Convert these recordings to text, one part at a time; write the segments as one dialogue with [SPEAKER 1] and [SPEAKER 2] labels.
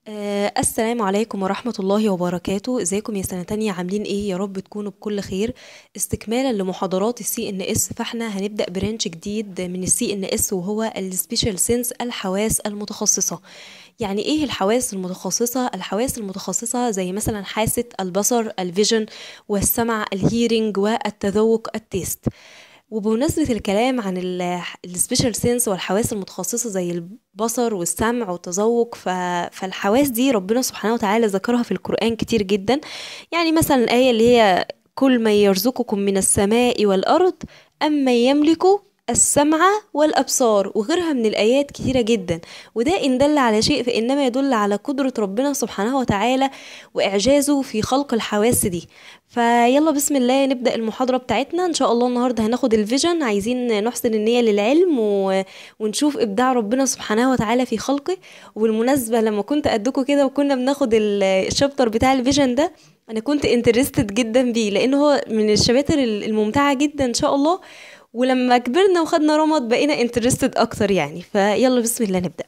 [SPEAKER 1] السلام عليكم ورحمة الله وبركاته. ازيكم يا سنة تانية؟ عاملين ايه؟ يا رب تكونوا بكل خير. استكمالا لمحاضرات السي ان اس، فاحنا هنبدأ برانش جديد من السي ان اس، وهو السبيشال سينس، الحواس المتخصصة. يعني ايه الحواس المتخصصة؟ الحواس المتخصصة زي مثلا حاسة البصر، الفيجن، والسمع، الهيرنج، والتذوق، التيست. وبمناسبة الكلام عن السبيشال سينس والحواس المتخصصة زي البصر والسمع والتذوق، فالحواس دي ربنا سبحانه وتعالى ذكرها في القرآن كتير جدا. يعني مثلا الآية اللي هي كل من يرزقكم من السماء والأرض أمن يملك السمع والأبصار، وغيرها من الآيات كتيرة جدا. وده إن دل على شيء فإنما يدل على قدرة ربنا سبحانه وتعالى وإعجازه في خلق الحواس دي. فيلا بسم الله نبدأ المحاضرة بتاعتنا. إن شاء الله النهاردة هناخد الفيجن، عايزين نحسن النية للعلم ونشوف إبداع ربنا سبحانه وتعالى في خلقه. وبالمناسبة لما كنت قدكم كده وكنا بناخد الشابتر بتاع الفيجن ده، أنا كنت انترستد جدا بيه لأنه هو من الشباتر الممتعة جدا إن شاء الله. ولما كبرنا وخدنا رمض بقينا انترستد أكتر يعني. فيلا بسم الله نبدأ.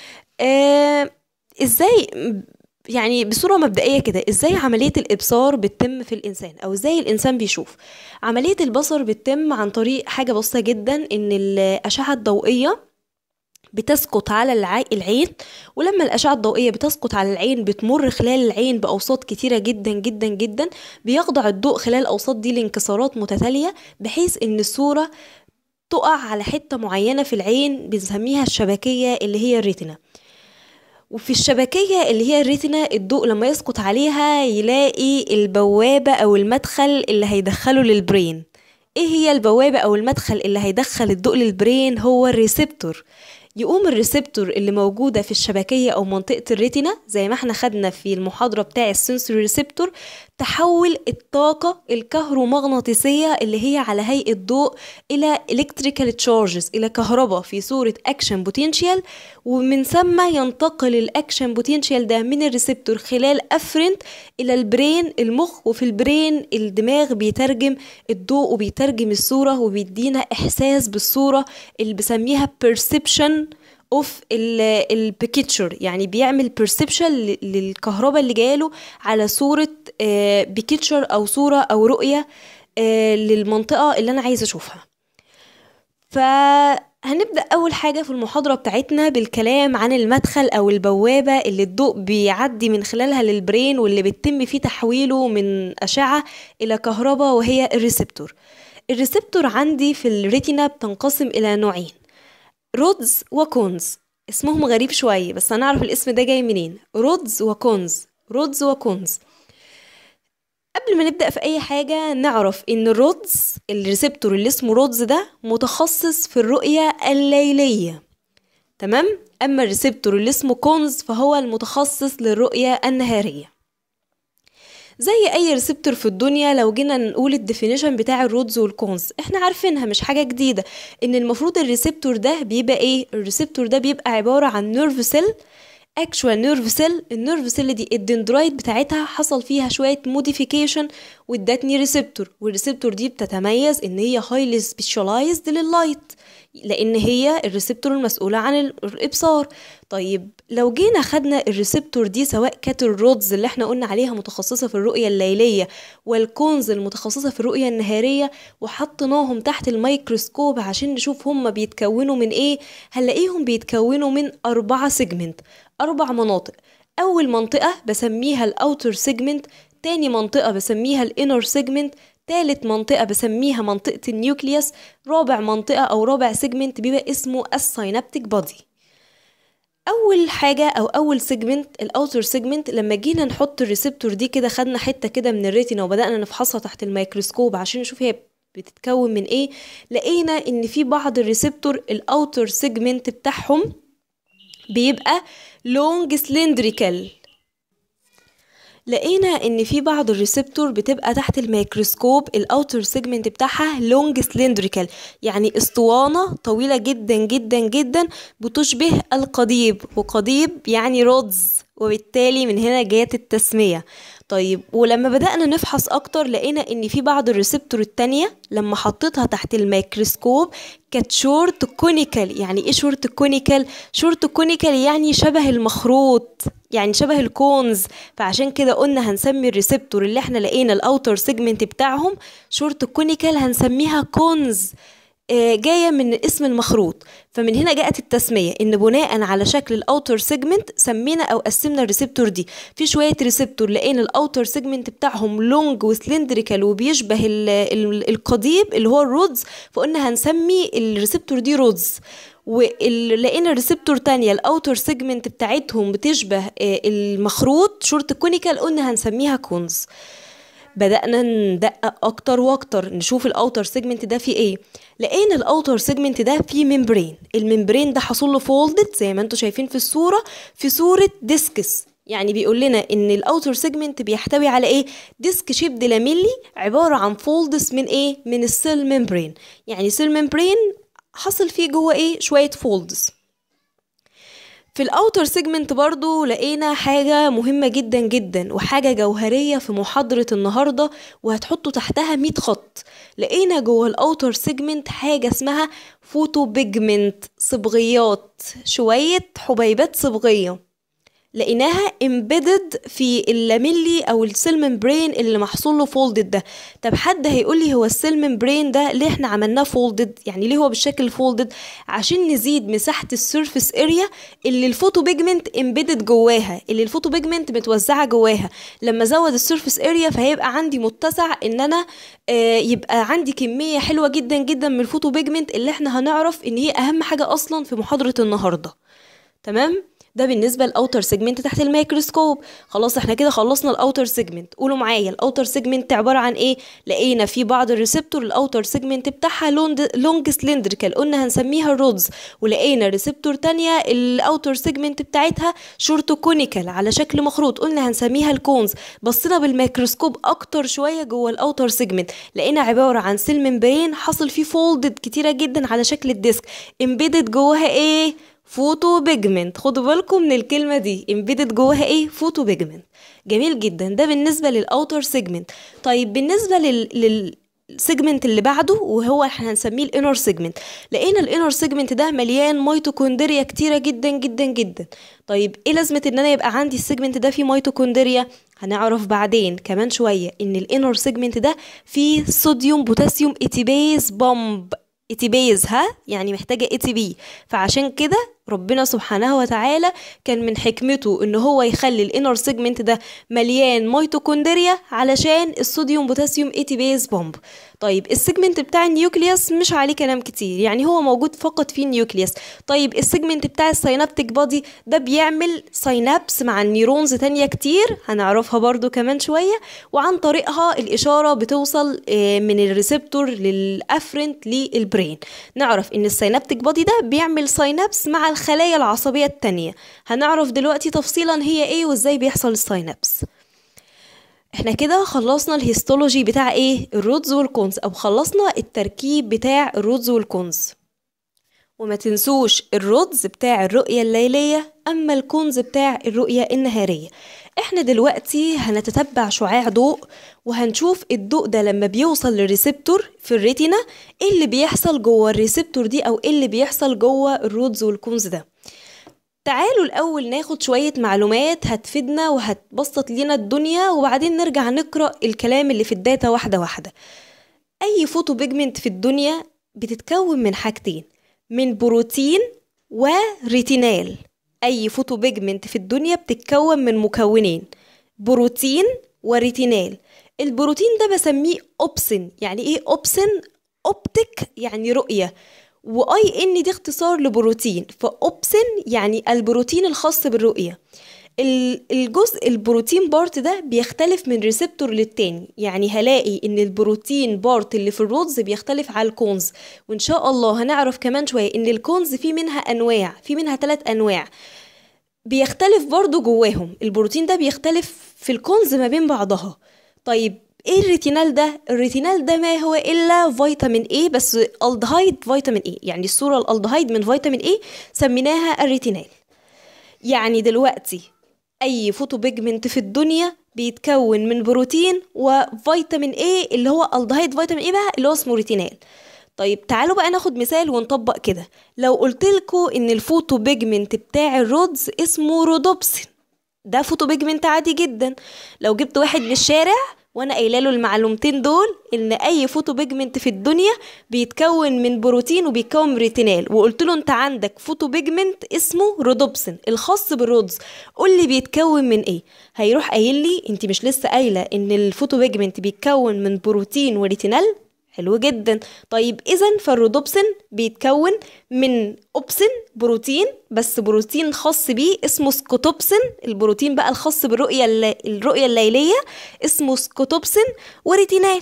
[SPEAKER 1] آه ازاي؟ يعني بصورة مبدئية كده، ازاي عملية الإبصار بتتم في الإنسان، أو ازاي الإنسان بيشوف؟ عملية البصر بتتم عن طريق حاجة بسيطة جدا، إن الأشعة الضوئية بتسقط على العين. ولما الأشعة الضوئية بتسقط على العين بتمر خلال العين بأوساط كتيرة جدا جدا جدا. بيخضع الضوء خلال الأوساط دي لانكسارات متتالية، بحيث إن الصورة تقع على حتة معينة في العين بنسميها الشبكية اللي هي الريتنا. وفي الشبكية اللي هي الريتنا، الضوء لما يسقط عليها يلاقي البوابة أو المدخل اللي هيدخله للبرين. ايه هي البوابة أو المدخل اللي هيدخل الضوء للبرين؟ هو الريسبتور. يقوم الريسبتور اللي موجودة في الشبكية أو منطقة الريتنا، زي ما احنا خدنا في المحاضرة بتاع السنسوري ريسبتور، تحول الطاقة الكهرومغناطيسية اللي هي على هيئة ضوء إلى electrical charges، إلى كهرباء في صورة action potential. ومن ثم ينتقل الاكشن بوتنشال ده من الريسبتور خلال افرنت الى البرين، المخ. وفي البرين الدماغ بيترجم الضوء وبيترجم الصورة وبيدينا احساس بالصورة اللي بسميها perception of البيكتشر. يعني بيعمل perception للكهرباء اللي جاله على صورة بيكتشر او صورة او رؤية للمنطقة اللي انا عايزة اشوفها. فهنبدأ أول حاجة في المحاضرة بتاعتنا بالكلام عن المدخل أو البوابة اللي الضوء بيعدي من خلالها للبرين، واللي بيتم فيه تحويله من أشعة إلى كهرباء، وهي الريسبتور. الريسبتور عندي في الريتنا بتنقسم إلى نوعين، رودز وكونز. اسمهم غريب شوية بس هنعرف الاسم ده جاي منين. رودز وكونز، رودز وكونز. قبل ما نبدأ في أي حاجة نعرف إن الرودز، الريسبتور اللي اسمه رودز ده متخصص في الرؤية الليلية، تمام؟ أما الريسبتور اللي اسمه كونز فهو المتخصص للرؤية النهارية. زي أي ريسبتور في الدنيا، لو جينا نقول الديفينيشن بتاع الرودز والكونز احنا عارفينها، مش حاجة جديدة. إن المفروض الريسبتور ده بيبقى إيه؟ الريسبتور ده بيبقى عبارة عن نيرف سيل، اكشوال نيرف سيل. النيرف سيل دي الدندرايت بتاعتها حصل فيها شويه موديفيكيشن وادتني ريسبتور. والريسبتور دي بتتميز ان هي هايلي سبيشالايزد لللايت، لان هي الريسبتور المسؤوله عن الابصار. طيب لو جينا خدنا الريسبتور دي، سواء كانت الرودز اللي احنا قلنا عليها متخصصه في الرؤيه الليليه، والكونز المتخصصه في الرؤيه النهاريه، وحطيناهم تحت الميكروسكوب عشان نشوف هم بيتكونوا من ايه، هنلاقيهم بيتكونوا من 4 سيجمنت، 4 مناطق. أول منطقة بسميها الأوتر سيجمنت، تاني منطقة بسميها الانر سيجمنت، تالت منطقة بسميها منطقة النيوكليوس، رابع منطقة أو رابع سيجمنت بيبقى اسمه الساينابتيك بادي. أول حاجة أو أول سيجمنت الأوتر سيجمنت، لما جينا نحط الريسبتور دي كده، خدنا حتة كده من الريتنا وبدأنا نفحصها تحت الميكروسكوب عشان نشوف هي بتتكون من إيه. لقينا إن في بعض الريسبتور الأوتر سيجمنت بتاعهم بيبقى لونج سلندريكال. لقينا ان في بعض الريسبتور بتبقى تحت الميكروسكوب الاوتر سيجمنت بتاعها لونج سلندريكال، يعني اسطوانة طويلة جدا جدا جدا بتشبه القضيب، وقضيب يعني رودز، وبالتالي من هنا جات التسمية. طيب ولما بدأنا نفحص اكتر لقينا ان في بعض الريسبتور التانية لما حطيتها تحت الميكروسكوب كانت شورت كونيكال. يعني ايه شورت كونيكال؟ شورت كونيكال يعني شبه المخروط، يعني شبه الكونز. فعشان كده قلنا هنسمي الريسبتور اللي احنا لقينا الاوتر سيجمنت بتاعهم شورت كونيكال هنسميها كونز، جاية من اسم المخروط. فمن هنا جاءت التسمية، ان بناء على شكل الاوتر سيجمنت سمينا او قسمنا الريسبتور دي. في شوية ريسبتور لقينا الاوتر سيجمنت بتاعهم لونج وسلندريكال وبيشبه القضيب اللي هو الرودز، فقلنا هنسمي الريسبتور دي رودز. ولقينا ريسبتور تانية الاوتر سيجمنت بتاعتهم بتشبه المخروط شورت كونيكال، قلنا هنسميها كونز. بدأنا ندقق اكتر واكتر نشوف الاوتر سيجمنت ده فيه ايه. لقينا الاوتر سيجمنت ده فيه ممبرين، الممبرين ده حصل له فولدد زي ما انتم شايفين في الصورة في صورة ديسكس. يعني بيقول لنا ان الاوتر سيجمنت بيحتوي على ايه؟ ديسك شيبد لاميلي عبارة عن فولدز من ايه؟ من السيل ممبرين. يعني سيل ممبرين حصل فيه جوه ايه؟ شوية فولدز. في الاوتر سيجمنت برضو لقينا حاجة مهمة جدا جدا وحاجة جوهرية في محاضرة النهاردة وهتحطوا تحتها 100 خط. لقينا جوه الاوتر سيجمنت حاجة اسمها فوتو بيجمنت، صبغيات، شوية حبيبات صبغية لقيناها embedded في اللاميلي او السيل ممبرين اللي محصول له فولدد ده. طب حد هيقول لي هو السيل ممبرين ده ليه احنا عملناه فولدد؟ يعني ليه هو بالشكل فولدد؟ عشان نزيد مساحة السيرفيس اريا اللي الفوتو بيجمنت embedded جواها، اللي الفوتو بيجمنت متوزعة جواها. لما زود السيرفيس اريا فهيبقى عندي متسع ان انا يبقى عندي كمية حلوة جدا جدا من الفوتو بيجمنت اللي احنا هنعرف ان هي اهم حاجة اصلا في محاضرة النهاردة. تمام؟ ده بالنسبه للاوتر سيجمنت تحت الميكروسكوب. خلاص احنا كده خلصنا الاوتر سيجمنت. قولوا معايا الاوتر سيجمنت عباره عن ايه؟ لقينا في بعض الريسبتور الاوتر سيجمنت بتاعها لونج سلندريكال قلنا هنسميها الرودز. ولقينا ريسبتور تانية الاوتر سيجمنت بتاعتها شورت كونيكال على شكل مخروط قلنا هنسميها الكونز. بصينا بالميكروسكوب اكتر شويه جوه الاوتر سيجمنت لقينا عباره عن سيل ممبرين حصل فيه فولدد كتيره جدا على شكل الديسك امبيدد جواها ايه؟ فوتو بيجمنت. خدوا بالكم من الكلمة دي، امبيدد جواها ايه؟ فوتو بيجمنت. جميل جدا. ده بالنسبة للاوتر سيجمنت. طيب بالنسبة للسيجمنت اللي بعده وهو احنا هنسميه الانر سيجمنت. لقينا الانر سيجمنت ده مليان ميتوكوندريا كتيرة جدا جدا جدا. طيب ايه لازمة ان انا يبقى عندي السيجمنت ده فيه ميتوكوندريا؟ هنعرف بعدين كمان شوية ان الانر سيجمنت ده فيه صوديوم بوتاسيوم اتيبيز بامب. اتيبيز يعني محتاجة ATP. فعشان كده ربنا سبحانه وتعالى كان من حكمته ان هو يخلي الانر سيجمنت ده مليان ميتوكوندريا علشان الصوديوم بوتاسيوم ATPase بومب. طيب السيجمنت بتاع النيوكليوس مش عليه كلام كتير، يعني هو موجود فقط في النيوكليوس. طيب السيجمنت بتاع السينابتيك بادي ده بيعمل سينابس مع النيورونز تانية كتير هنعرفها برضو كمان شوية، وعن طريقها الإشارة بتوصل من الريسبتور للأفرنت للبرين. نعرف ان السينابتيك بادي ده بيعمل سينابس مع الخلايا العصبية التانية. هنعرف دلوقتي تفصيلا هي ايه وازاي بيحصل السينابس. احنا كده خلصنا الهيستولوجي بتاع ايه؟ الرودز والكونز، او خلصنا التركيب بتاع الرودز والكونز. وما تنسوش الرودز بتاع الرؤية الليلية اما الكونز بتاع الرؤية النهارية. احنا دلوقتي هنتتبع شعاع ضوء وهنشوف الضوء ده لما بيوصل للريسبتور في الريتينا ايه اللي بيحصل جوه الريسبتور دي او ايه اللي بيحصل جوه الرودز والكونز ده. تعالوا الأول ناخد شوية معلومات هتفيدنا وهتبسط لنا الدنيا وبعدين نرجع نقرأ الكلام اللي في الداتا واحدة واحدة. أي فوتو بيجمنت في الدنيا بتتكون من حاجتين، من بروتين وريتينال. أي فوتو بيجمنت في الدنيا بتتكون من مكونين، بروتين وريتينال. البروتين ده بسميه أوبسن. يعني إيه أوبسن؟ أوبتيك يعني رؤية، واي ان دي اختصار لبروتين، فاوبسن يعني البروتين الخاص بالرؤيه. الجزء البروتين بارت ده بيختلف من ريسبتور للتاني، يعني هلاقي ان البروتين بارت اللي في الرودز بيختلف على الكونز، وان شاء الله هنعرف كمان شويه ان الكونز في منها انواع، في منها 3 انواع بيختلف برضو جواهم. البروتين ده بيختلف في الكونز ما بين بعضها. طيب ايه الريتينال ده؟ الريتينال ده ما هو الا فيتامين ايه، بس الدهايد فيتامين ايه، يعني الصورة الالدهايد من فيتامين ايه سميناها الريتينال. يعني دلوقتي اي فوتو بيجمنت في الدنيا بيتكون من بروتين وفيتامين A اللي هو الدهيد فيتامين A بقى اللي هو اسمه ريتينال. طيب تعالوا بقى ناخد مثال ونطبق كده. لو قلتلكوا ان الفوتو بيجمنت بتاع الرودز اسمه رودوبسين، ده فوتو بيجمنت عادي جدا. لو جبت واحد من الشارع وانا قايله له المعلومتين دول، ان اي فوتو بيجمنت في الدنيا بيتكون من بروتين وبيتكون من ريتينال، وقلت له انت عندك فوتو بيجمنت اسمه رودوبسين الخاص بالرودز، قول لي بيتكون من ايه؟ هيروح قايل لي انت مش لسه قايله ان الفوتو بيجمنت بيتكون من بروتين وريتينال؟ حلو جدا. طيب اذا فالرودوبسين بيتكون من اوبسين بروتين، بس بروتين خاص بيه اسمه سكوتوبسين، البروتين بقى الخاص الرؤية الليلية اسمه سكوتوبسين، وريتينال.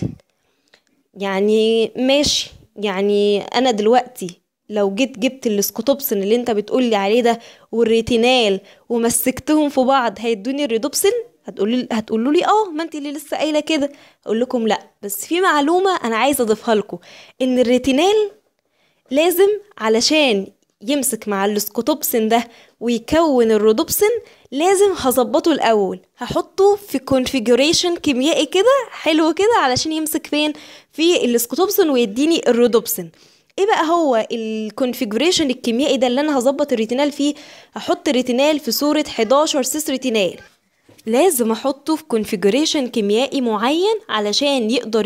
[SPEAKER 1] يعني ماشي، يعني انا دلوقتي لو جبت السكوتوبسين اللي انت بتقولي عليه ده والريتينال ومسكتهم في بعض هيدوني الريدوبسين؟ هتقولوا لي ما انت اللي لسه قايله كده. اقول لكم لا، بس في معلومه انا عايزه اضيفها لكم، ان الريتينال لازم علشان يمسك مع السكوتوبسين ده ويكون الرودوبسين لازم هظبطه الاول، هحطه في كونفيجوريشن كيميائي كده حلو كده علشان يمسك فين؟ في السكوتوبسين ويديني الرودوبسين. ايه بقى هو الكونفيجوريشن الكيميائي ده اللي انا هظبط الريتينال فيه؟ هحط الريتينال في صوره 11 سيس ريتينال، لازم احطه في كونفيجوريشن كيميائي معين علشان يقدر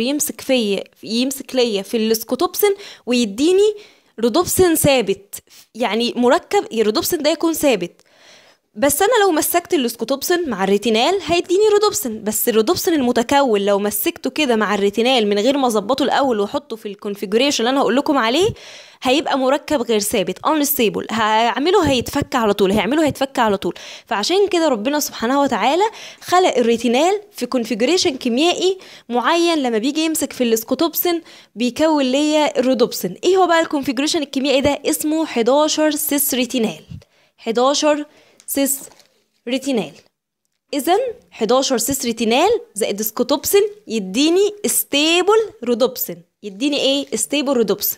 [SPEAKER 1] يمسك ليا في السكوتوبسين ويديني رودوبسين ثابت، يعني مركب الرودوبسين ده يكون ثابت. بس انا لو مسكت السكوتوبسين مع الريتينال هيديني رودوبسين، بس الرودوبسين المتكون لو مسكته كده مع الريتينال من غير ما اظبطه الاول واحطه في الكونفيجوريشن اللي انا هقول لكم عليه هيبقى مركب غير ثابت unstable، هيتفك على طول. فعشان كده ربنا سبحانه وتعالى خلق الريتينال في كونفيجوريشن كيميائي معين، لما بيجي يمسك في السكوتوبسين بيكون ليا الرودوبسين. ايه هو بقى الكونفيجوريشن الكيميائي ده؟ اسمه 11 سيس ريتينال. 11 سيس ريتينال. اذا 11 سيس ريتينال زائد سكوتوبسين يديني ستيبل رودوبسين. يديني ايه؟ ستيبل رودوبسين.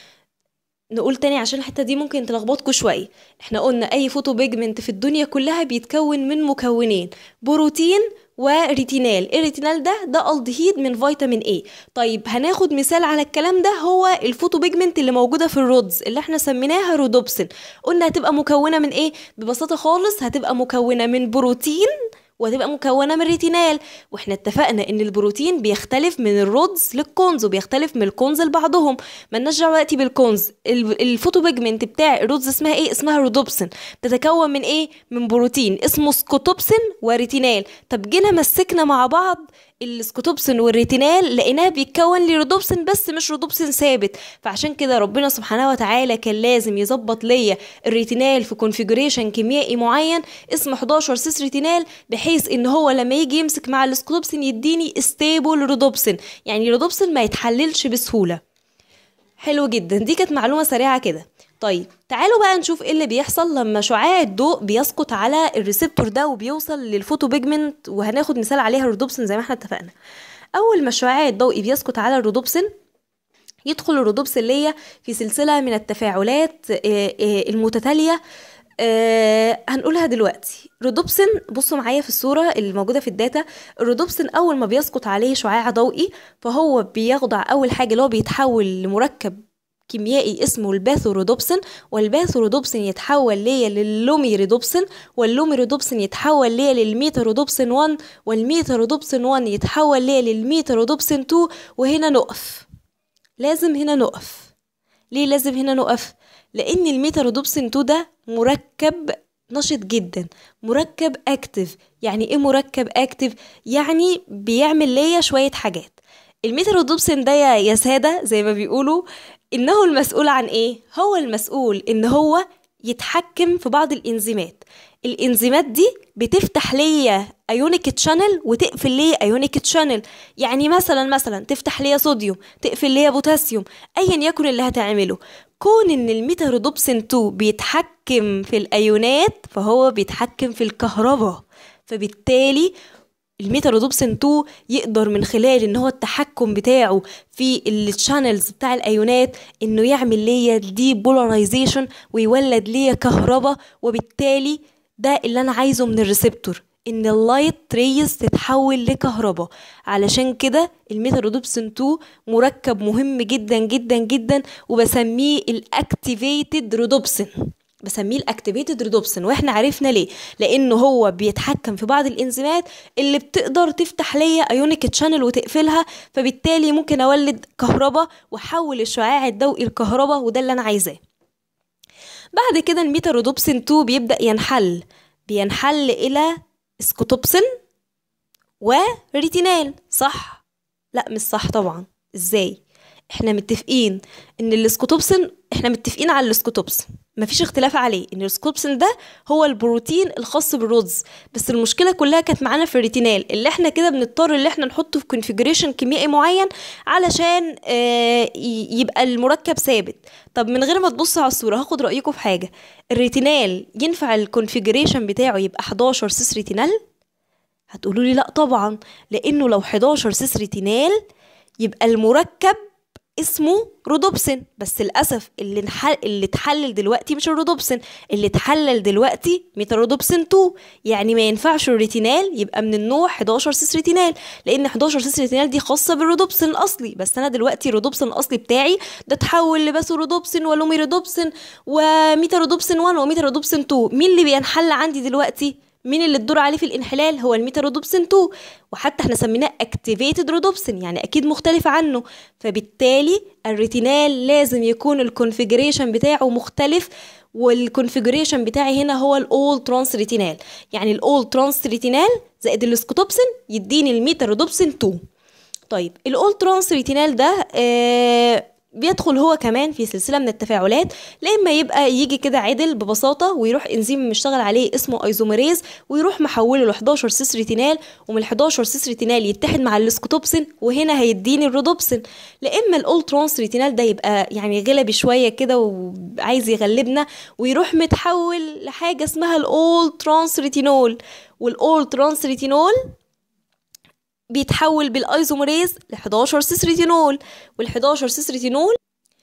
[SPEAKER 1] نقول تاني عشان الحته دي ممكن تلخبطكوا شويه. احنا قلنا اي فوتو بيجمنت في الدنيا كلها بيتكون من مكونين، بروتين وريتينال. الريتينال ده الدهيد من فيتامين A. طيب هناخد مثال على الكلام ده، هو الفوتو بيجمنت اللي موجوده في الرودز اللي احنا سميناها رودوبسين. قلنا هتبقى مكونه من ايه؟ ببساطه خالص هتبقى مكونه من بروتين وهتبقى مكونة من ريتينال. واحنا اتفقنا ان البروتين بيختلف من الرودز للكونز وبيختلف من الكونز لبعضهم، مالناش دعوه دلوقتي بالكونز. الفوتو بيجمنت بتاع الرودز اسمها ايه؟ اسمها رودوبسين. بتتكون من ايه؟ من بروتين اسمه سكوتوبسين وريتينال. طب جينا مسكنا مع بعض السكوتوبسين والريتينال لقيناه بيتكون لي رودوبسين، بس مش رودوبسين ثابت. فعشان كده ربنا سبحانه وتعالى كان لازم يظبط ليا الريتينال في كونفيجوريشن كيميائي معين اسمه 11 سيس ريتينال، بحيث ان هو لما يجي يمسك مع السكوتوبسين يديني ستيبل رودوبسين، يعني رودوبسين ما يتحللش بسهوله. حلو جدا، دي كانت معلومه سريعه كده. طيب تعالوا بقى نشوف ايه اللي بيحصل لما شعاع الضوء بيسقط على الريسبتور ده وبيوصل للفوتو بيجمنت، وهناخد مثال عليها الرودوبسين زي ما احنا اتفقنا. اول ما الشعاع الضوئي بيسقط على الرودوبسين يدخل الرودوبسين ليا في سلسله من التفاعلات المتتاليه. هنقولها دلوقتي. رودوبسين، بصوا معايا في الصورة اللي موجودة في الداتا. الرودوبسين أول ما بيسقط عليه شعاع ضوئي فهو بيخضع أول حاجة اللي هو بيتحول لمركب كيميائي اسمه الباثورودوبسين، والباثورودوبسين يتحول ليا للوميرودوبسين، واللوميرودوبسين يتحول ليا للميتارودوبسين 1، والميتارودوبسين 1 يتحول ليا للميتارودوبسين 2. وهنا نقف، لازم هنا نقف. ليه لازم هنا نقف؟ لأن الميتارودوبسين 2 ده مركب نشط جدا، مركب اكتف. يعني ايه مركب اكتف؟ يعني بيعمل ليا شوية حاجات. الميتارودوبسين ده يا سادة زي ما بيقولوا انه المسؤول عن ايه؟ هو المسؤول ان هو يتحكم في بعض الانزيمات. الانزيمات دي بتفتح ليا ايونيك تشانل وتقفل ليا ايونيك تشانل. يعني مثلا تفتح ليا صوديوم، تقفل ليا بوتاسيوم، ايا يكن اللي هتعمله. كون ان الميتارودوبسين 2 بيتحكم في الايونات فهو بيتحكم في الكهرباء، فبالتالي الميتارودوبسين 2 يقدر من خلال ان هو التحكم بتاعه في الشانلز بتاع الايونات انه يعمل ليا دي بولاريزيشن ويولد ليا كهرباء، وبالتالي ده اللي انا عايزه من الريسبتور، ان اللايت ريز تتحول لكهرباء. علشان كده الميثيلرودوبسين 2 مركب مهم جدا جدا جدا، وبسميه الاكتيفيتد رودوبسين. بسميه الاكتيفيتد رودوبسين، واحنا عرفنا ليه، لانه هو بيتحكم في بعض الانزيمات اللي بتقدر تفتح ليا ايونيك تشانل وتقفلها، فبالتالي ممكن اولد كهرباء واحول الشعاع الضوئي لكهرباء، وده اللي انا عايزاه. بعد كده الميثيلرودوبسين 2 بيبدأ بينحل الى سكوتوبسين وريتينال. صح؟ لا مش صح طبعا. ازاي؟ احنا متفقين ان السكوتوبسين، احنا متفقين على السكوتوبسين، مفيش اختلاف عليه ان السكوتوبسين ده هو البروتين الخاص بالرز، بس المشكله كلها كانت معانا في الريتينال، اللي احنا كده بنضطر اللي احنا نحطه في كونفيجريشن كيميائي معين علشان يبقى المركب ثابت. طب من غير ما تبصوا على الصوره، هاخد رايكم في حاجه. الريتينال ينفع الكونفيجريشن بتاعه يبقى 11 سيس ريتينال؟ هتقولوا لي لا طبعا، لانه لو 11 سيس ريتينال يبقى المركب اسمه رودوبسين، بس للاسف اللي اتحلل دلوقتي مش الرودوبسين، اللي اتحلل دلوقتي ميثيلرودوبسين 2. يعني ما ينفعش الريتينال يبقى من النوع 11 سيس ريتينال، لان 11 سيس ريتينال دي خاصه بالرودوبسين الاصلي، بس انا دلوقتي الرودوبسين الاصلي بتاعي ده اتحول لباسورودوبسين ولوميرودوبسين وميثيلرودوبسين 1 وميثيلرودوبسين 2. مين اللي بينحل عندي دلوقتي؟ مين اللي الدور عليه في الانحلال؟ هو الميثيلرودوبسين 2، وحتى احنا سميناه اكتيفيتد رودوبسين، يعني اكيد مختلف عنه. فبالتالي الريتينال لازم يكون الكونفيجريشن بتاعه مختلف، والكونفيجريشن بتاعي هنا هو الاول ترانس ريتينال، يعني الاول ترانس ريتينال زائد السكوتوبسين يديني الميثيلرودوبسين 2. طيب الاول ترانس ريتينال ده بيدخل هو كمان في سلسله من التفاعلات، لما يبقى يجي كده عدل ببساطه ويروح انزيم مشتغل عليه اسمه ايزوميريز ويروح محوله ل 11 سيس ريتينال، ومن 11 سيس ريتينال يتحد مع السكوتوبسين وهنا هيديني الرودوبسين. لاما الاول ترانس ريتينال ده يبقى يعني غلبي شويه كده وعايز يغلبنا ويروح متحول لحاجه اسمها الاول ترانس ريتينول، والاول ترانس ريتينول بيتحول بالايزوميريز ل 11 سيس ريتينول، وال11 سيس ريتينول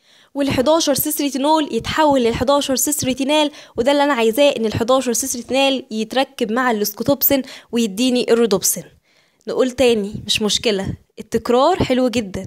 [SPEAKER 1] وال11 سيس ريتينول يتحول لل11 سيس ريتينال، وده اللي انا عايزاه، ان ال11 سيس ريتينال يتركب مع السكوتوبسين ويديني الرودوبسين. نقول تاني مش مشكلة، التكرار حلو جدا.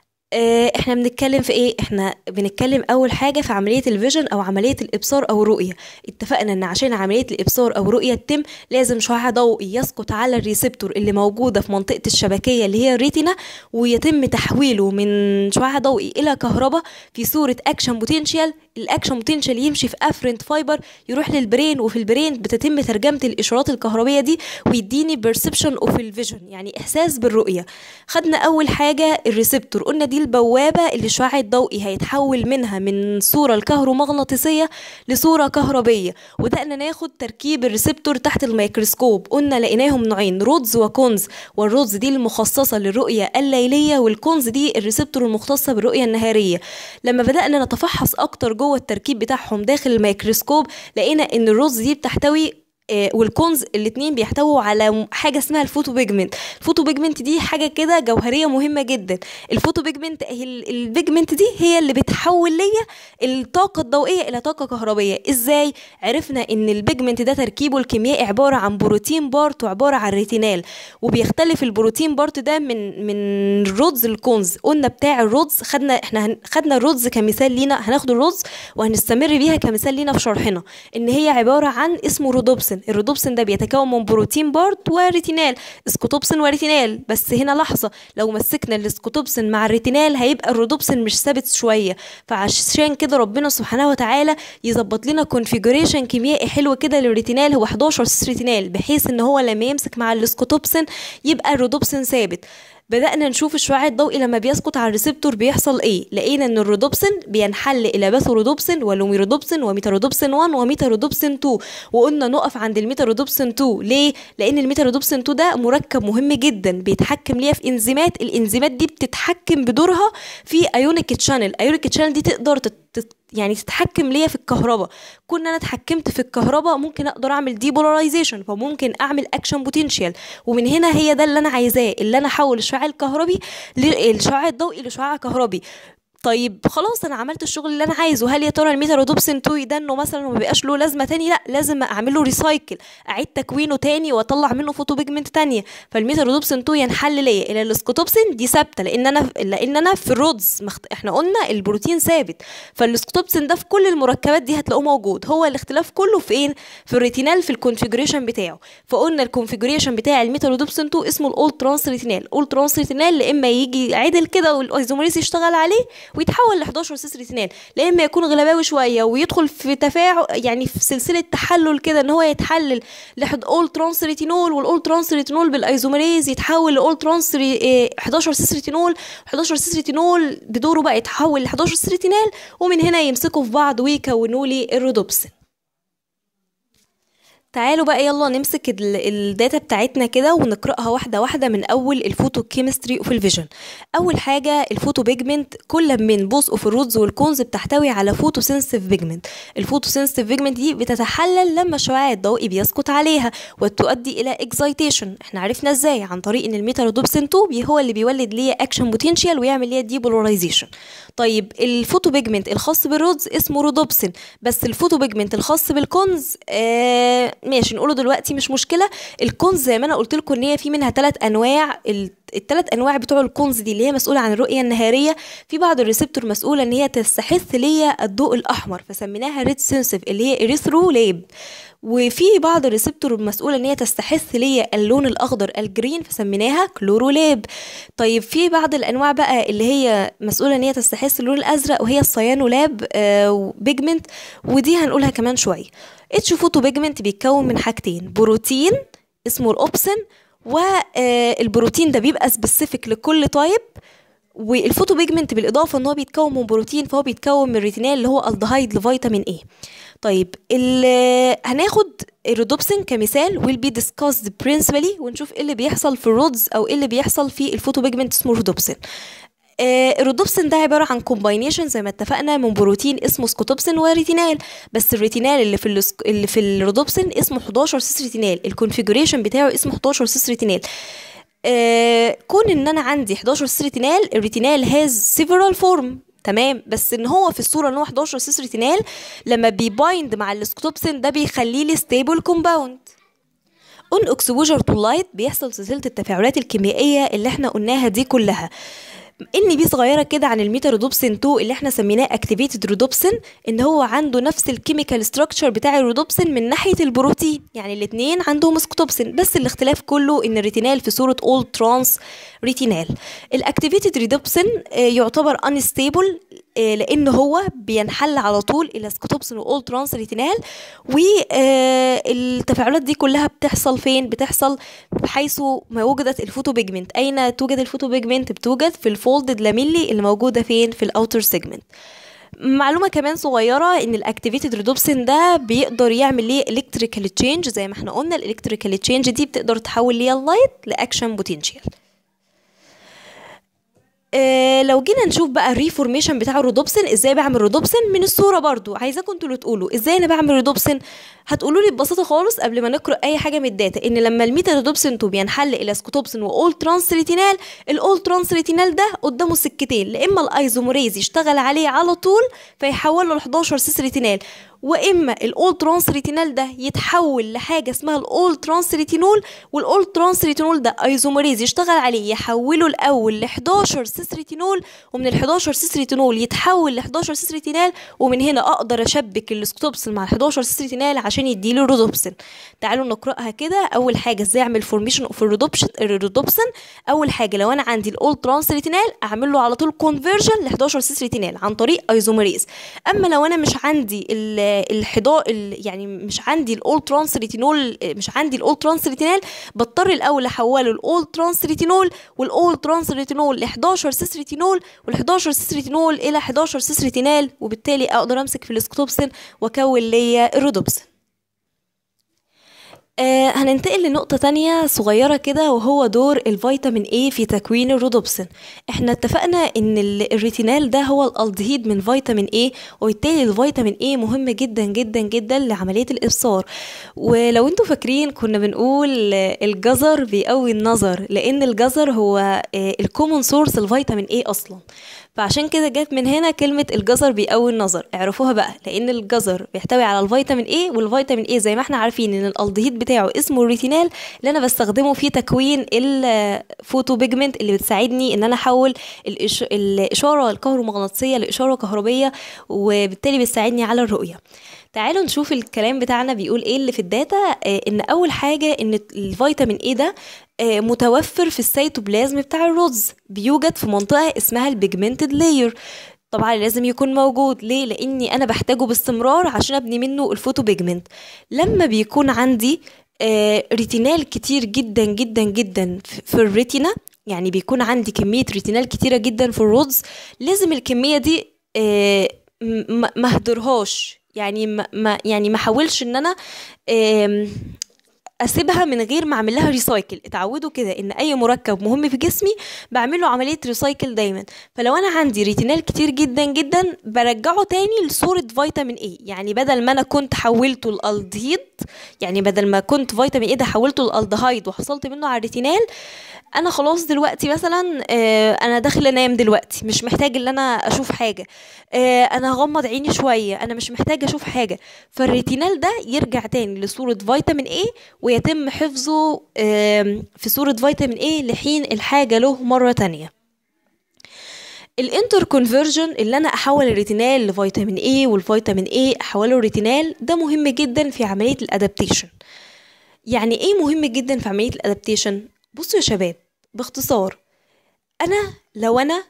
[SPEAKER 1] احنا بنتكلم في ايه؟ احنا بنتكلم اول حاجة في عملية الفيجن او عملية الابصار او الرؤية. اتفقنا ان عشان عملية الابصار او الرؤية تتم لازم شعاع ضوئي يسقط على الريسبتور اللي موجودة في منطقة الشبكية اللي هي الريتنا، ويتم تحويله من شعاع ضوئي الى كهرباء في صورة اكشن بوتنشال. الاكشن بوتنشال يمشي في افرنت فايبر يروح للبرين، وفي البرين بتتم ترجمة الاشارات الكهربية دي ويديني بيرسبشن اوف الفيجن، يعني احساس بالرؤية. خدنا اول حاجة الريسبتور، قلنا دي البوابة اللي الشعاع الضوئي هيتحول منها من صورة الكهرومغناطيسية لصورة كهربية. وبدأنا ناخد تركيب الريسبتور تحت الميكروسكوب، قلنا لقيناهم نوعين، رودز وكونز، والرودز دي المخصصة للرؤية الليلية، والكونز دي الريسبتور المختصة بالرؤية النهارية. لما بدأنا نتفحص اكتر جوه التركيب بتاعهم داخل الميكروسكوب لقينا ان الرودز دي بتحتوي والكونز الاتنين بيحتووا على حاجة اسمها الفوتو بيجمنت. الفوتو بيجمنت دي حاجة كده جوهرية مهمة جدا. الفوتو بيجمنت البيجمنت دي هي اللي بتحول ليا الطاقة الضوئية إلى طاقة كهربية. ازاي؟ عرفنا ان البيجمنت ده تركيبه الكيميائي عبارة عن بروتين بارت وعبارة عن ريتينال، وبيختلف البروتين بارت ده من الرودز الكونز. قلنا بتاع الرودز احنا خدنا الرودز كمثال لينا، هناخد الرودز وهنستمر بيها كمثال لينا في شرحنا، ان هي عبارة عن اسمه رودوبسين. الرودوبسين ده بيتكون من بروتين بارت وريتينال، سكوتوبسين وريتينال. بس هنا لحظة، لو مسكنا السكوتوبسين مع الريتينال هيبقى الرودوبسين مش ثابت شوية، فعشان كده ربنا سبحانه وتعالى يظبط لنا كونفيجريشن كيميائي حلو كده للريتينال، هو 11 سيس ريتينال، بحيث ان هو لما يمسك مع السكوتوبسين يبقى الرودوبسين ثابت. بدأنا نشوف الشعاع الضوئي لما بيسقط على الريسبتور بيحصل ايه. لقينا ان الرودوبسين بينحل الى باثورودوبسين ولوميرودوبسين وميثيلرودوبسين 1 وميثيلرودوبسين 2، وقلنا نقف عند الميثيلرودوبسين 2 ليه؟ لان الميثيلرودوبسين 2 ده مركب مهم جدا بيتحكم ليها في انزيمات، الانزيمات دي بتتحكم بدورها في ايونيك تشانل. ايونيك تشانل دي تقدر يعني تتحكم ليا في الكهرباء. كنا انا اتحكمت في الكهرباء ممكن اقدر اعمل ديبولاريزيشن، فممكن اعمل اكشن بوتنشال، ومن هنا هي ده اللي انا عايزاه، اللي انا احول الشعاع الكهربي الشعاع الضوئي لشعاع كهربي. طيب خلاص انا عملت الشغل اللي انا عايزه، هل يا ترى الميثالرودوبسين 2 يدنه مثلا وما بقاش له لازمه تاني؟ لا، لازم اعمل له ريسايكل، اعيد تكوينه تاني واطلع منه فوتو بيجمنت تانية. فالميثالرودوبسين 2 ينحل ليا الى الاسكوتوبسين، دي ثابته لان انا في الرودز احنا قلنا البروتين ثابت، فالاسكوتوبسين ده في كل المركبات دي هتلاقوه موجود. هو الاختلاف كله في ايه؟ في الريتينال، في الكونفيجريشن بتاعه. فقلنا الكونفيجريشن بتاع الميثالرودوبسين 2 اسمه الاول ترانس ريتينال. الاول ترانس ريتينال لاما يجي عدل كده والايزوميريز يشتغل عليه ويتحول ل 11 سيس ريتينال، لا اما يكون غلباوي شويه ويدخل في تفاعل، يعني في سلسله تحلل كده، ان هو يتحلل اول ترانس ريتينول، والاول ترانس ريتينول بالايزوميريز يتحول لاول ترانس 11 سيس ريتينول، 11 سيس ريتينول بدوره بقى يتحول ل 11 سيس ريتينال، ومن هنا يمسكوا في بعض ويكونوا لي الرودوبسين. تعالوا بقى يلا نمسك الداتا بتاعتنا كده ونقرأها واحدة واحدة من أول الفوتو كيمستري وفي الفيجن. أول حاجة الفوتو بيجمنت، كل من بوث اوف الرودز والكونز بتحتوي على فوتو سنسيف بيجمنت. الفوتو سنسيف بيجمنت دي بتتحلل لما الشعاع الضوئي بيسقط عليها وتؤدي إلى اكزايتيشن. احنا عرفنا ازاي؟ عن طريق ان الميثالرودوبسين 2 هو اللي بيولد ليا اكشن بوتنشال ويعمل ليا ديبولاريزيشن. طيب الفوتو بيجمنت الخاص بالرودز اسمه رودوبسين، بس الفوتو بيجمنت الخاص بالكونز ماشي نقوله دلوقتي مش مشكله. الكونز زي ما انا قلت لكم ان هي في منها 3 انواع، الثلاث انواع بتوع الكونز دي اللي هي مسؤوله عن الرؤيه النهاريه. في بعض الريسبتور مسؤوله ان هي تستحث ليا الضوء الاحمر فسميناها ريد سنسيف اللي هي اريثرو ليب، وفي بعض الريسبتور مسؤوله ان هي تستحث ليا اللون الاخضر الجرين فسميناها كلورولاب. طيب في بعض الانواع بقى اللي هي مسؤوله ان هي تستحث اللون الازرق وهي الصيانولاب بيجمنت، ودي هنقولها كمان شويه. اتش فوتو بيجمنت بيتكون من حاجتين، بروتين اسمه الاوبسين، والبروتين ده بيبقى سبيسيفيك لكل تايب، والفوتو بيجمنت بالاضافه ان هو بيتكون من بروتين فهو بيتكون من ريتينال اللي هو الدهايد لفيتامين اي. طيب هناخد الرودوبسين كمثال will be discussed principally ونشوف ايه اللي بيحصل في الرودز او ايه اللي بيحصل في الفوتو بيجمنت اسمه رودوبسين. الرودوبسين ده عباره عن كومباينيشن زي ما اتفقنا من بروتين اسمه سكوتوبسين وريتينال، بس الريتينال اللي في الرودوبسين اسمه 11 سيس ريتينال، الكونفيجريشن بتاعه اسمه 11 سيس ريتينال. كون ان انا عندي 11 سيس ريتينال، الريتينال هاز سيفرال فورم تمام، بس ان هو في الصوره ان هو 11 سيس ريتينال لما بيبايند مع السكوتوبسين ده بيخليه لي ستيبل كومباوند. اون اكسبوجر تو لايت بيحصل سلسله التفاعلات الكيميائيه اللي احنا قلناها دي كلها. ان بي صغيره كده عن الميثالرودوبسين 2 اللي احنا سميناه اكتيفيتد رودوبسين، ان هو عنده نفس الكيميكال ستراكشر بتاع الرودوبسين من ناحيه البروتين، يعني الاثنين عندهم سكوتوبسين بس الاختلاف كله ان الريتينال في صوره اول ترانس ريتينال. الاكتيفيتد رودوبسين يعتبر انستيبل لان هو بينحل على طول الى سكوتوبسين واول ترانس ريتينال، والتفاعلات دي كلها بتحصل فين؟ بتحصل بحيث ما وجدت الفوتو بيجمنت. اين توجد الفوتو بيجمنت؟ بتوجد في الفولدد لاميلي اللي موجوده فين؟ في الاوتر سيجمنت. معلومه كمان صغيره ان الاكتيفيتد رودوبسين ده بيقدر يعمل ليه الكتريكال تشينج، زي ما احنا قلنا الالكتريكال تشينج دي بتقدر تحول ليه اللايت لاكشن بوتنشال. لو جينا نشوف بقى الريفورميشن بتاع الرودوبسين، ازاي بعمل رودوبسين من الصوره برضو عايزاكم انتوا اللي تقولوا ازاي انا بعمل رودوبسين. هتقولوا لي ببساطه خالص قبل ما نقرا اي حاجه من الداتا ان لما الميثالرودوبسين 2 بينحل الى سكوتوبسين واول ترانس ريتينال، الاول ترانس ريتينال ده قدامه سكتين، لا اما الايزوموريز يشتغل عليه على طول فيحوله ل 11 سيس ريتينال، واما الاول ترانس ريتينال ده يتحول لحاجه اسمها الاول ترانس ريتينول، والاول ترانس ريتينول ده ايزوميريز يشتغل عليه يحوله الاول ل 11 سيس ريتينول، ومن ال 11 سيس ريتينول يتحول ل 11 سيس ريتينال، ومن هنا اقدر اشبك السكوتوبسين مع ال 11 سيس ريتينال عشان يديلي الرودوبسين. تعالوا نقراها كده. اول حاجه ازاي اعمل فورميشن اوف الرودوبسين. اول حاجه لو انا عندي الاول ترانس ريتينال اعمل له على طول كونفرجن ل 11 سيس ريتينال عن طريق ايزوميريز. اما لو انا مش عندي يعني مش عندي الاول ترانس ريتينول، مش عندي الاول ترانس ريتينال، بضطر الاول احوله الاول ترانس ريتينول، والاول ترانس ريتينول ل 11 سيس ريتينول، وال 11 سيس ريتينول الى 11 سيس ريتينال، وبالتالي اقدر امسك في السكوتوبسين واكون ليا الرودوبسين. هننتقل لنقطة تانية صغيرة كده وهو دور الفيتامين A في تكوين الرودوبسين. احنا اتفقنا ان الريتينال ده هو الالدهيد من فيتامين A، وبالتالي الفيتامين A مهم جدا جدا جدا لعملية الابصار. ولو انتوا فاكرين كنا بنقول الجزر بيقوي النظر، لان الجزر هو الكومون سورس الفيتامين A اصلا. فعشان كده جت من هنا كلمة الجزر بيقوي النظر. اعرفوها بقى، لان الجزر بيحتوي على الفيتامين A، والفيتامين A زي ما احنا عارفين ان الالدهيد بتاعه اسمه الريتينال، اللي انا بستخدمه في تكوين الفوتو بيجمنت اللي بتساعدني ان انا احول الاشارة الكهرومغناطيسية لاشارة كهربية، وبالتالي بتساعدني على الرؤية. تعالوا نشوف الكلام بتاعنا بيقول ايه اللي في الداتا. ان اول حاجة ان الفيتامين A ده متوفر في السيتوبلازم بتاع الرز، بيوجد في منطقة اسمها البيجمنتد لاير. طبعا لازم يكون موجود، ليه؟ لاني انا بحتاجه باستمرار عشان ابني منه الفوتو بيجمنت. لما بيكون عندي ريتينال كتير جدا جدا جدا في الريتينا، يعني بيكون عندي كمية ريتينال كتيرة جدا في الرز، لازم الكمية دي ما اهدرهاش، يعني ما احاولش ان انا اسيبها من غير ما اعمل لها ريسايكل. اتعودوا كده ان اي مركب مهم في جسمي بعمل له عمليه ريسايكل دايما. فلو انا عندي ريتينال كتير جدا جدا برجعه تاني لصوره فيتامين اي، يعني بدل ما انا كنت حولته الالدهيد، يعني بدل ما كنت فيتامين اي ده حولته الالدهايد وحصلت منه على الريتينال، انا خلاص دلوقتي مثلا انا داخله انام دلوقتي، مش محتاج ان انا اشوف حاجه، انا هغمض عيني شويه، انا مش محتاجه اشوف حاجه. فالريتينال ده يرجع تاني لصوره فيتامين اي، ويتم حفظه في صوره فيتامين اي لحين الحاجه له مره تانية. الانتر كونفرجن، اللي انا احول الريتينال لفيتامين اي والفيتامين اي احوله ريتينال، ده مهم جدا في عمليه الادابتيشن. يعني ايه مهم جدا في عمليه الادابتيشن؟ بصوا يا شباب، باختصار، لو انا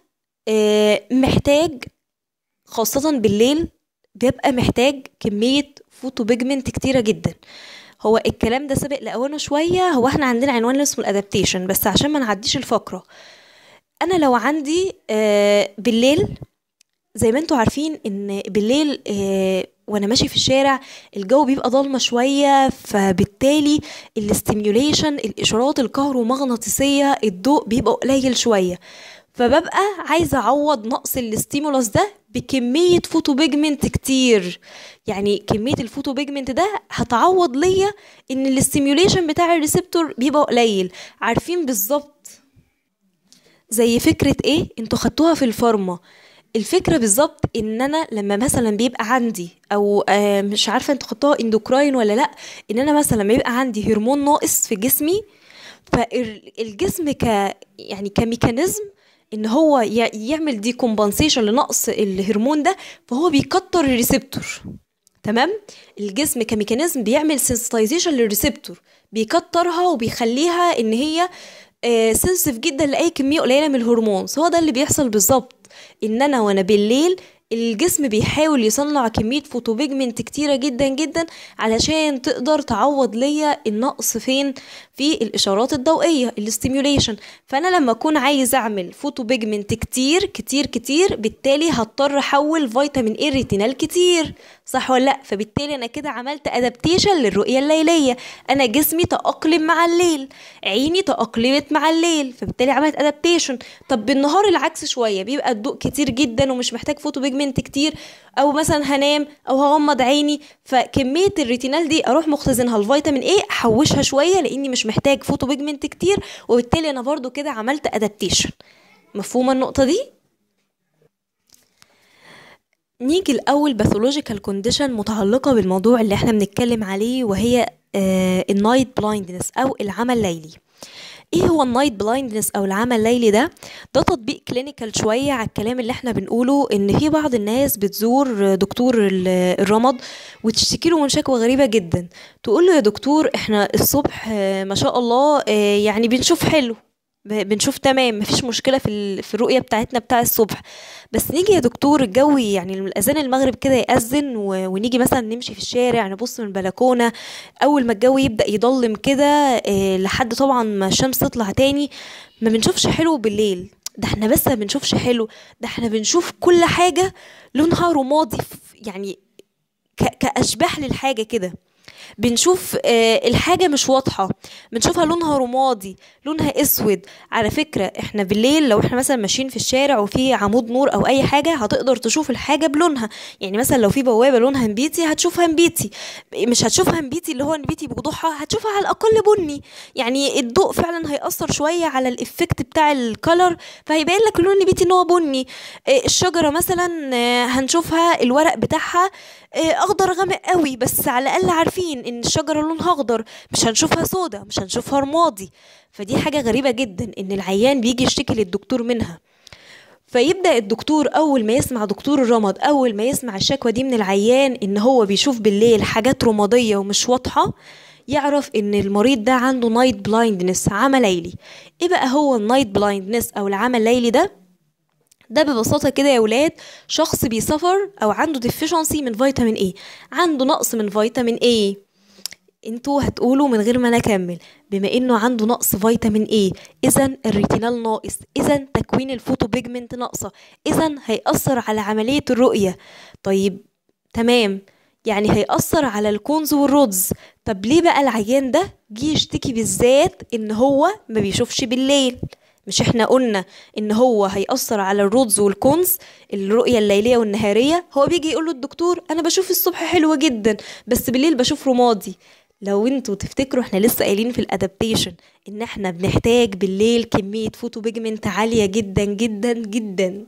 [SPEAKER 1] محتاج، خاصة بالليل بيبقى محتاج كمية فوتو بيجمنت كتيرة جدا. هو الكلام ده سابق لأوانه شوية، هو احنا عندنا عنوان اسمه الادابتيشن، بس عشان ما نعديش الفقرة، انا لو عندي بالليل، زي ما انتوا عارفين ان بالليل وانا ماشي في الشارع الجو بيبقى ضلمة شوية، فبالتالي الاستيميوليشن، الاشارات الكهرومغناطيسية، الضوء بيبقى قليل شوية، فببقى عايزة اعوض نقص الاستيمولوس ده بكمية فوتو بيجمنت كتير. يعني كمية الفوتو بيجمنت ده هتعوض ليا ان الاستيميوليشن بتاع الريسبتور بيبقى قليل. عارفين بالظبط زي فكرة ايه؟ انتوا خدتوها في الفارما. الفكرة بالظبط ان انا لما مثلا بيبقى عندي، او مش عارفة انتوا خدتوها اندوكراين ولا لا، ان انا مثلا بيبقى عندي هرمون ناقص في جسمي، فالجسم يعني كميكانيزم ان هو يعمل دي كومبنسيشن لنقص الهرمون ده، فهو بيكتر الريسبتور. تمام؟ الجسم كميكانيزم بيعمل سنسيتايزيشن للريسبتور، بيكترها وبيخليها ان هي سنسيف جدا لاي كميه قليله من الهرمون. هو ده اللي بيحصل بالظبط، ان انا وانا بالليل الجسم بيحاول يصنع كمية فوتوبيجمنت كتيرة جدا جدا علشان تقدر تعوض ليا النقص فين؟ في الإشارات الضوئية، الاستيميوليشن. فأنا لما أكون عايز أعمل فوتوبيجمنت كتير كتير كتير، بالتالي هضطر أحول فيتامين اي ريتينال كتير، صح ولا لأ؟ فبالتالي أنا كده عملت أدابتيشن للرؤية الليلية، أنا جسمي تأقلم مع الليل، عيني تأقلمت مع الليل، فبالتالي عملت أدابتيشن. طب بالنهار العكس شوية، بيبقى الضوء كتير جدا ومش محتاج فوتوبيجمنت كتير، او مثلا هنام او هغمض عيني، فكميه الريتينال دي اروح مختزنها الفيتامين ايه، احوشها شويه لاني مش محتاج فوتوبيجمنت كتير، وبالتالي انا برضو كده عملت ادابتيشن. مفهومه النقطه دي؟ نيجي الاول باثولوجيكال كونديشن متعلقه بالموضوع اللي احنا بنتكلم عليه، وهي النايت بلايندنس او العمى الليلي. ايه هو النايت بلايندنس او العمى الليلي ده؟ ده تطبيق كلينيكال شويه على الكلام اللي احنا بنقوله، ان في بعض الناس بتزور دكتور الرمد وتشتكي له من شكوى غريبه جدا، تقول له يا دكتور احنا الصبح ما شاء الله يعني بنشوف حلو، بنشوف تمام، مفيش مشكله في الرؤيه بتاعتنا بتاع الصبح، بس نيجي يا دكتور الجو يعني الاذان المغرب كده يأذن ونيجي مثلا نمشي في الشارع نبص من البلكونه، اول ما الجو يبدأ يضلم كده لحد طبعا ما الشمس تطلع تاني، ما بنشوفش حلو بالليل. ده احنا بس ما بنشوفش حلو، ده احنا بنشوف كل حاجه لونها رمادي، يعني كأشباح للحاجه كده. بنشوف الحاجة مش واضحة، بنشوفها لونها رمادي، لونها اسود. على فكرة احنا بالليل لو احنا مثلا ماشيين في الشارع وفي عمود نور او اي حاجة هتقدر تشوف الحاجة بلونها. يعني مثلا لو في بوابة لونها نبيتي هتشوفها نبيتي، مش هتشوفها نبيتي اللي هو نبيتي بوضوحها، هتشوفها على الاقل بني. يعني الضوء فعلا هيأثر شوية على الافكت بتاع الكالر، فهيبين لك اللون النبيتي ان هو بني. الشجرة مثلا هنشوفها الورق بتاعها اخضر غامق قوي، بس على الاقل عارفين ان الشجرة لونها اخضر، مش هنشوفها سودا، مش هنشوفها رمادي. فدي حاجة غريبة جدا ان العيان بيجي يشتكي للدكتور منها. فيبدأ الدكتور أول ما يسمع دكتور الرمد، أول ما يسمع الشكوى دي من العيان إن هو بيشوف بالليل حاجات رمادية ومش واضحة، يعرف إن المريض ده عنده نايت بلايندنس، عمى ليلي. إيه بقى هو النايت بلايندنس أو العمى الليلي ده؟ ده ببساطة كده يا ولاد شخص بيسفر أو عنده ديفيشنسي من فيتامين ايه، عنده نقص من فيتامين ايه. انتوا هتقولوا من غير ما انا اكمل، بما انه عنده نقص فيتامين ايه اذا الريتينال ناقص، اذا تكوين الفوتو بيجمنت ناقصه، اذا هيأثر على عملية الرؤية. طيب تمام، يعني هيأثر على الكونز والرودز. طب ليه بقى العيان ده جه يشتكي بالذات ان هو ما بيشوفش بالليل؟ مش احنا قلنا ان هو هيأثر على الرودز والكونز، الرؤية الليلية والنهارية؟ هو بيجي يقول له الدكتور انا بشوف الصبح حلوة جدا بس بالليل بشوف رمادي. لو انتوا تفتكروا احنا لسه قايلين في الادابتيشن ان احنا بنحتاج بالليل كمية فوتو بيجمنت عالية جدا جدا جدا،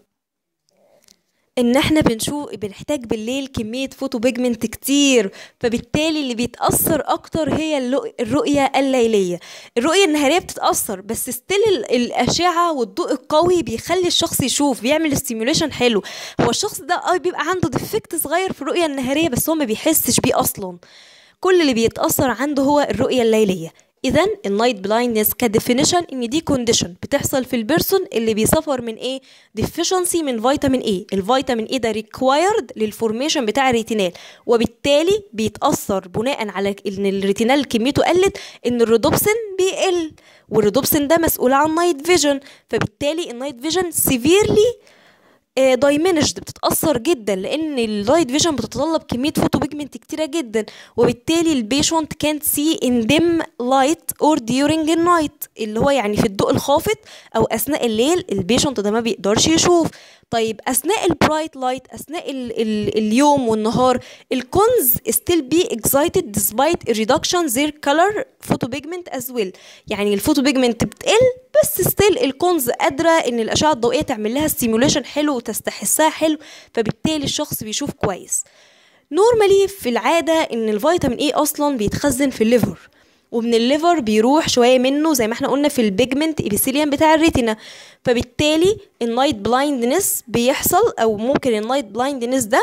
[SPEAKER 1] ان احنا بنحتاج بالليل كمية فوتو بيجمنت كتير، فبالتالي اللي بيتأثر اكتر هي الرؤية الليلية. الرؤية النهارية بتتأثر بس ستيل الاشعة والضوء القوي بيخلي الشخص يشوف، بيعمل ستيميوليشن حلو. هو الشخص ده بيبقى عنده ديفكت صغير في الرؤية النهارية بس هو ما بيحسش بيه اصلا. كل اللي بيتأثر عنده هو الرؤية الليلية. اذا النايت بلايندنس كديفينيشن ان دي كونديشن بتحصل في البيرسون اللي بيسفر من ايه؟ ديفيشنسي من فيتامين ايه. الفيتامين ايه ده ريكوايرد للفورميشن بتاع الريتينال، وبالتالي بيتأثر بناء على ان الريتينال كميته قلت ان الرودوبسين بيقل، والرودوبسين ده مسؤول عن نايت فيجن، فبالتالي النايت فيجن سيفيرلي دايمنشد، بتتأثر جدا لان اللايت فيجن بتتطلب كمية فوتو بيجمنت كتيرة جدا، وبالتالي البيشنت كانت سي ان ديم لايت اور ديورنج النايت، اللي هو يعني في الضوء الخافت او اثناء الليل البيشنت ده ما بيقدرش يشوف. طيب اثناء البرايت لايت، اثناء اليوم والنهار، الكونز still be excited despite reduction their color photopigment as well. يعني الفوتوبيجمنت بتقل بس ستيل الكونز قادرة ان الاشعة الضوئية تعمل لها ستيموليشن حلو وتستحسها حلو، فبالتالي الشخص بيشوف كويس. نورمالي في العادة ان الفيتامين ايه اصلا بيتخزن في الليفر، ومن الليفر بيروح شوية منه زي ما احنا قلنا في البيجمنت ابيثيليوم بتاع الريتنا. فبالتالي النايت بلايندنس بيحصل، او ممكن النايت بلايندنس ده،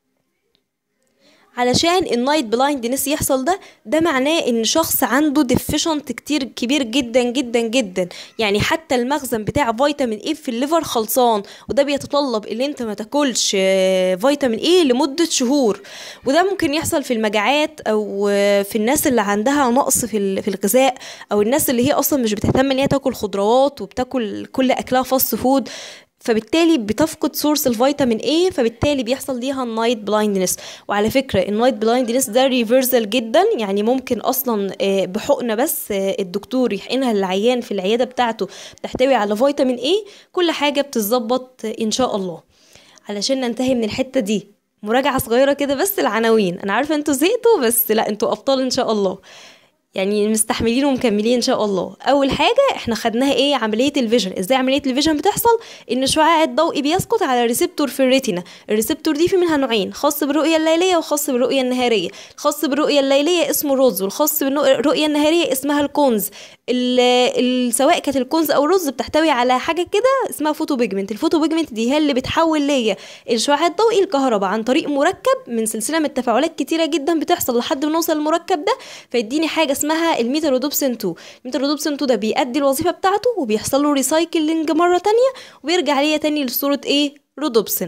[SPEAKER 1] علشان النايت بلايندنس يحصل ده معناه ان شخص عنده ديفيشنت كبير جدا جدا جدا. يعني حتى المخزن بتاع فيتامين ايه في الليفر خلصان، وده بيتطلب ان انت ما تاكلش فيتامين ايه لمدة شهور. وده ممكن يحصل في المجاعات او في الناس اللي عندها نقص في الغذاء، او الناس اللي هي اصلا مش بتهتم ان هي تاكل خضروات وبتاكل كل اكلها فاست فود، فبالتالي بتفقد سورس الفيتامين ايه، فبالتالي بيحصل ليها النايت بلايندنس. وعلى فكرة النايت بلايندنس ده ريفرسال جدا، يعني ممكن اصلا بحقنة بس الدكتور يحقنها للعيان في العيادة بتاعته بتحتوي على فيتامين ايه، كل حاجة بتتظبط ان شاء الله. علشان ننتهي من الحتة دي، مراجعة صغيرة كده بس العناوين، انا عارفة انتوا زهقتوا بس لا انتوا ابطال ان شاء الله، يعني مستحملين ومكملين ان شاء الله. اول حاجه احنا خدناها ايه؟ عمليه الفيجن. ازاي عمليه الفيجن بتحصل؟ ان الشعاع الضوئي بيسقط على ريسبتور في الريتنا. الريسبتور دي في منها نوعين، خاص بالرؤيه الليليه وخاص بالرؤيه النهاريه. الخاص بالرؤيه الليليه اسمه الرودز، والخاص بالرؤيه النهاريه اسمها الكونز. سواء كانت الكونز او الرودز بتحتوي على حاجه كده اسمها فوتو بيجمنت. الفوتو بيجمنت دي هي اللي بتحول ليا الشعاع الضوئي الكهرباء عن طريق مركب من سلسله من التفاعلات كتيره جدا بتحصل لحد ما نوصل للمركب ده، فيديني حاجه اسمها الميترودوبسين 2. الميترودوبسين 2 ده بيأدي الوظيفه بتاعته وبيحصل له ريسايكلينج مره تانية وبيرجع ليا تاني لصوره ايه؟ رودوبسين.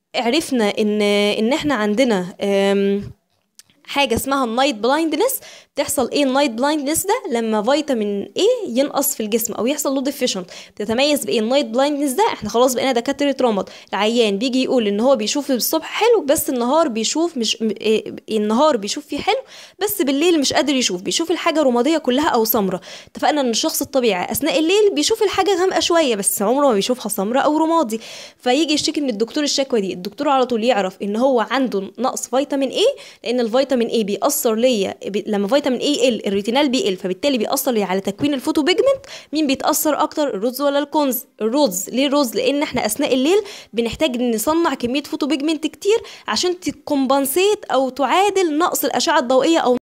[SPEAKER 1] عرفنا ان احنا عندنا حاجه اسمها النايت بلايندنس تحصل ايه النايت بلايندنس ده؟ لما فيتامين ايه ينقص في الجسم او يحصل له ديفيشنت. بتتميز بايه النايت بلايندنس ده؟ احنا خلاص بقينا دكاتره رمد، العيان بيجي يقول ان هو بيشوف الصبح حلو بس النهار بيشوف مش النهار بيشوف فيه حلو بس بالليل مش قادر يشوف، بيشوف الحاجه رماديه كلها او سمراء. اتفقنا ان الشخص الطبيعي اثناء الليل بيشوف الحاجه غامقه شويه بس عمره ما بيشوفها سمراء او رمادي. فيجي يشتكي من الدكتور الشكوى دي، الدكتور على طول يعرف ان هو عنده نقص فيتامين ايه، لان الفيتامين ايه بيأثر ليا لما فيتامين ايه يقل الريتينال بيقل، فبالتالي بيأثر لي على تكوين الفوتو بيجمنت. مين بيتأثر اكتر، الرز ولا الكنز؟ الرز. ليه الرز؟ لان احنا اثناء الليل بنحتاج نصنع كميه فوتو بيجمنت كتير عشان تكمبنسيت او تعادل نقص الاشعه الضوئيه او